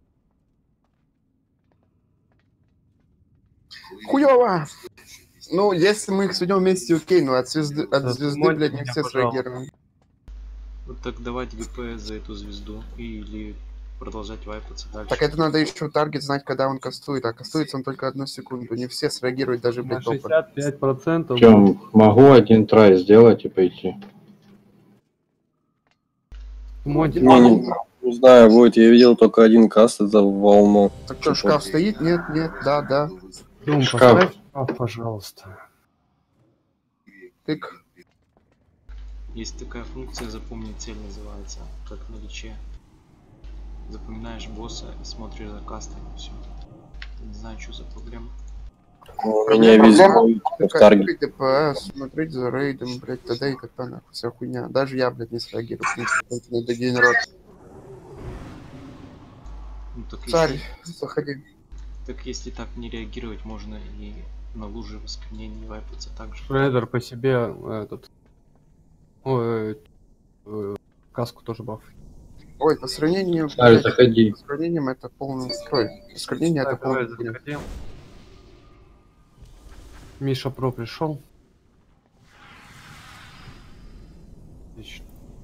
Хуёво! Ну, если мы их сведем вместе, окей, но от звезды, от Да, звезды, смойте блядь, не меня, все пожалуйста. среагируем. Вот так давать ГП за эту звезду или продолжать вайпаться дальше. Так это надо еще таргет знать, когда он кастует, а кастуется он только одну секунду. Не все среагируют даже, На блядь, топы. шестьдесят пять процентов. Чем могу один трай сделать и пойти. Монти, Не, не, не знаю, будет, я видел только один каст, это волну. Так что, шкаф стоит? Нет, нет, да, да. Дум, шкаф. поставь шкаф, пожалуйста. Тык. Есть такая функция «Запомнить цель» называется, как на Личе. Запоминаешь босса и смотришь за кастами, все. Не знаю, что за проблема. У меня везде в таргет. ДПС, смотреть за рейдом, блядь, т.д. и т.п. нахуй, вся хуйня. Даже я, блядь, не среагирую, в принципе, на дегенерат. Ну, так Царь, если, заходи. так если так не реагировать, можно и на луже воскренения вайпаться так же. Шредер по себе э, этот. Ой, э, каску тоже баф. Ой, по сравнению... Царь, блядь, заходи. По сравнением это полный строй. По сравнению это Так, давай, полный хуйня. заходи. Миша Про пришел. Отлично.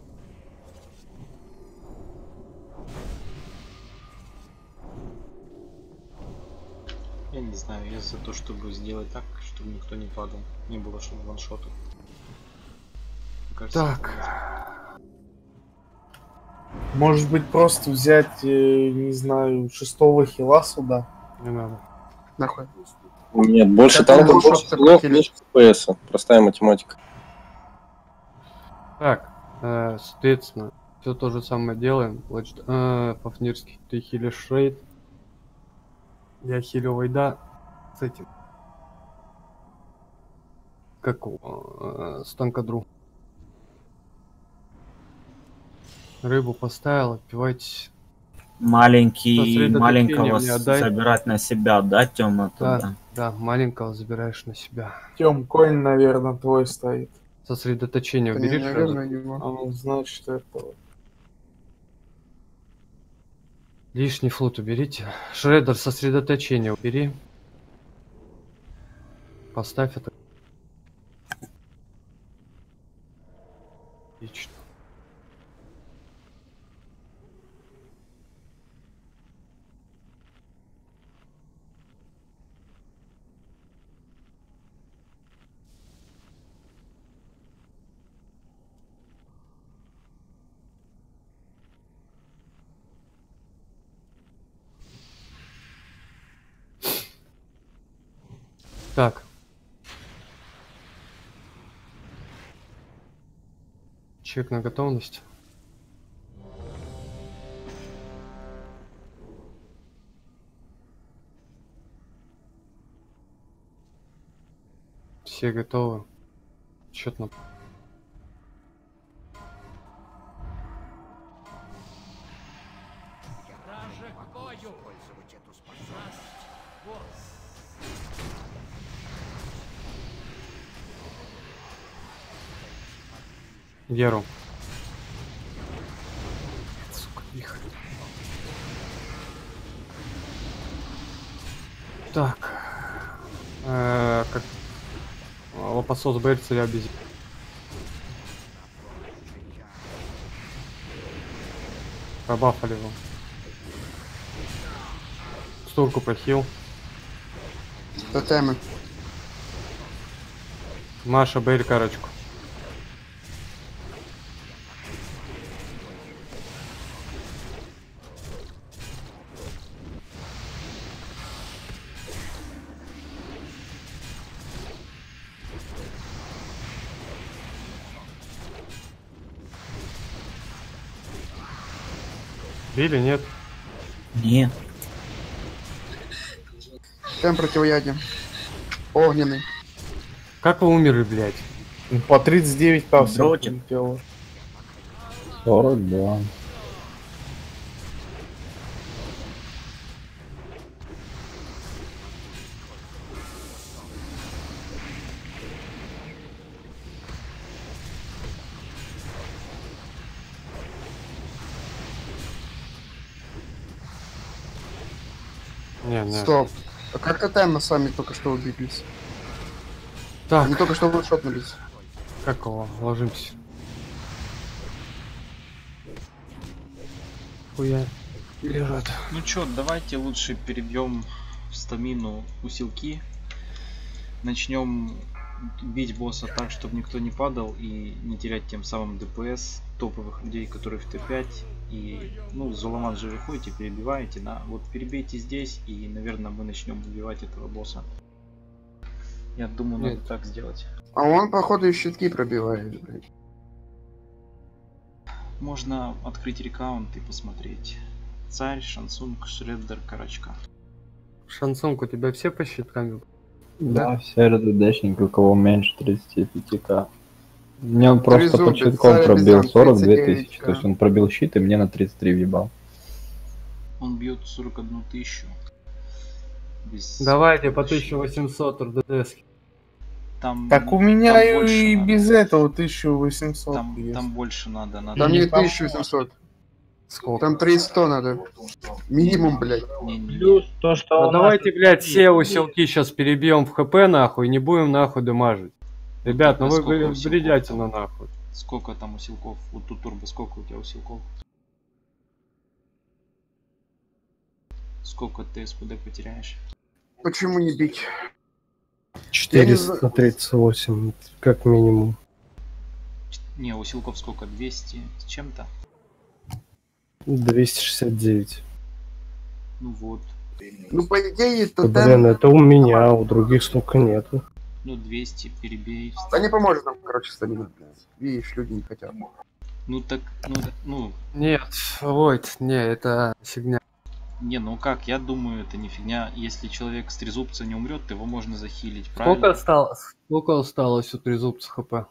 Я не знаю, я за то, чтобы сделать так, чтобы никто не падал. Не было чтобы ваншотов. Мне кажется, Так. Может быть, просто взять, э, не знаю, шестого хила сюда? Не надо. Нахуй. Нет, больше Как танков, он больше просто хилов, прокинет? меньше ФПС. Простая математика. Так, э, соответственно, все то же самое делаем. Значит, э, Пафнирский, ты хилишь рейд. Я хилю Вайда с этим. Как его? Э, с танкадру. Рыбу поставил, отпивайтесь. Маленький, Сосредоточение маленького мне отдай. забирать на себя, да, Тёма? Да, туда? да, маленького забираешь на себя. Тем, конь, наверное, твой стоит. Сосредоточение Это убери. не, Шредер. наверное, его. А ну, значит, это... Лишний флот уберите. Шредер, сосредоточение убери. Поставь это. Отлично. Так. Чек на готовность. Все готовы. Счет на... Геру. Сука, лихо. Так. Э, как... Лопасос Б царя без... Пробафали его. Стурку прохил. Тотемы. Маша, Бель, карочку. Били, нет? Нет. Темп противоядия. Огненный. Как вы умерли, блядь? По тридцать девять ка всё Дротик. прилетело. сорок два. Не, не. Стоп. А как тотемы сами только что убились? Так. Они только что вышотнулись. Как его? Ложимся. Хуя. Лежат. Ну чё, давайте лучше перебьем в стамину усилки. Начнем бить босса так, чтобы никто не падал и не терять тем самым ДПС топовых людей, которые в Т пять. И, ну, Зуламан же вы ходите, перебиваете, да? Вот перебейте здесь, и, наверное, мы начнем убивать этого босса. Я думаю, надо Нет. так сделать. А он, походу, и щитки пробивает, блядь. Можно открыть рекаунт и посмотреть. Царь, Шансунг, Шреддер, Карачка. Шансонг, у тебя все по щиткам? Да, все РДДшники, у кого меньше тридцати пяти ка. Мне он просто Трезубец, под щитком царь пробил обезьян, сорок две тридцать девять тысячи. ка. То есть он пробил щит и мне на тридцать три въебал. Он бьет сорок одну тысячу. Без... Давайте по тысяча восемьсот РДДС. Там, Так у меня там и, больше и надо. без этого тысяча восемьсот Там, есть. там больше надо. надо. Там не Не тысяча восемьсот. Сколько? Там три сто надо. Минимум, блядь. Не, не, не. Плюс то, что Ну у нас давайте, блядь, все усилки сейчас перебьем в ХП нахуй, не будем нахуй дамажить. Ребят, ну А вы сколько бре- усилков бредятина там? нахуй. Сколько там усилков? Вот тут турбо, сколько у тебя усилков? Сколько ты СПД потеряешь? Почему не бить? четыреста тридцать восемь, как минимум. Не, усилков сколько? двести с чем-то? двести шестьдесят девять. Ну вот. Ну, по идее, Да, тотем... блин, это у меня, а у других столько нету. Ну двести перебей. Да не поможет нам, короче, стамина, блядь. Видишь, люди не хотят. Ну так, ну, ну, Нет, Войт, не, это фигня. не, ну как, я думаю, это не фигня. Если человек с трезубца не умрет, его можно захилить, Сколько правильно? осталось? Сколько осталось у трезубца ХП?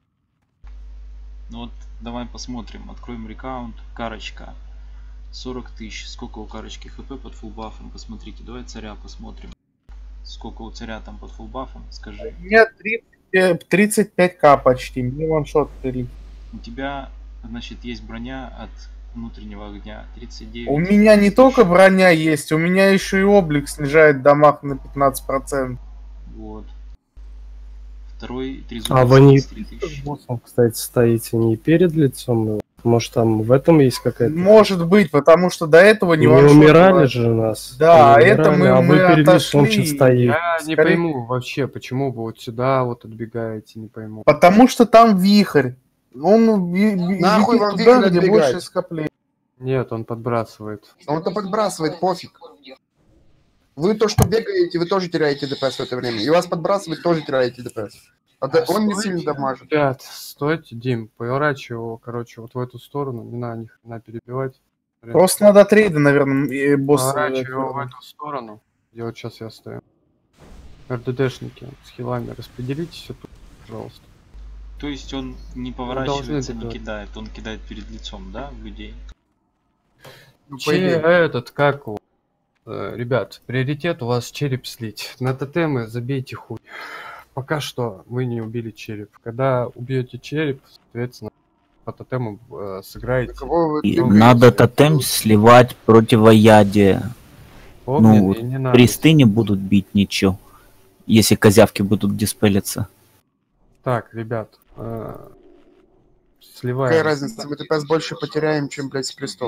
Ну вот, давай посмотрим. Откроем рекаунт. Карочка. сорок тысяч. Сколько у Карочки ХП под фулбафом? Посмотрите. Давай царя посмотрим. Сколько у царя там под фулбафом? Скажи. У меня тридцать, тридцать пять ка почти. Мне ваншот прилип. У тебя, значит, есть броня от внутреннего огня. тридцать девять. У меня не только броня есть, у меня еще и облик снижает дамаг на пятнадцать процентов. Вот. Второй трезубец. А вы не тридцать три тысячи. с боссом, кстати, стоите не перед лицом его? Может, там в этом есть какая-то... Может быть, потому что до этого не Не ваншот умирали бывает. же у нас. Да, Не это умирали, мы, а мы вы перед лицом отошли. что стоите. Я не Скорее- пойму вообще, почему вы вот сюда вот отбегаете, не пойму. Потому что там вихрь. Он ви- ви- Нахуй летит вам туда, вихрь где отбегать? больше скоплений. Нет, он подбрасывает. Он-то подбрасывает, пофиг. Вы то, что бегаете, вы тоже теряете ДПС в это время. И вас подбрасывать тоже теряете ДПС. А да- он не сильно дамажит. Ребят, стойте, Дим, поворачивай его, короче, вот в эту сторону, не надо ни хрена перебивать. Просто надо трейды, наверное, и босса. Поворачивай его в эту сторону, где вот сейчас я стою. РДДшники с хилами, распределитесь все тут, пожалуйста. То есть он не должны поворачивается, не бежать. кидает. Он кидает перед лицом, да, людей? Ну, по Че идее. этот, как его? Э, Ребят, приоритет у вас череп слить. На тотемы забейте хуй. Пока что вы не убили череп. Когда убьете череп, соответственно, по тотему э, сыграете. Кого вы И бегаете? надо тотем сливать противоядие. Огненные Ну, не надо. присты не будут бить ничего, если козявки будут диспелиться. Так, ребят, э, сливаем. Какая разница, мы ДПС больше потеряем, чем, блядь, с крестов.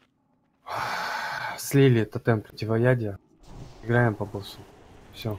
Слили тотем противоядия. Играем по боссу. Все.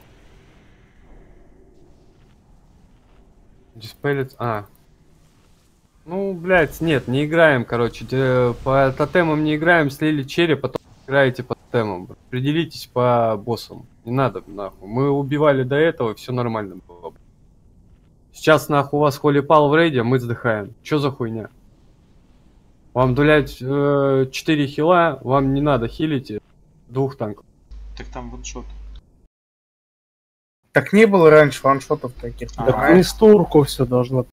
Диспелец. А. Ну, блядь, нет, не играем, короче. Де- По тотемам не играем, слили череп, потом играете по тотемам. Определитесь по боссам. Не надо, нахуй. Мы убивали до этого, все нормально было. Сейчас, нахуй, у вас холипал в рейде, мы сдыхаем. Чё за хуйня? Вам дулять э, четыре хила, вам не надо хилить двух танков. Так там ваншот. Так не было раньше ваншотов таких. Ага. Так мистурку все должно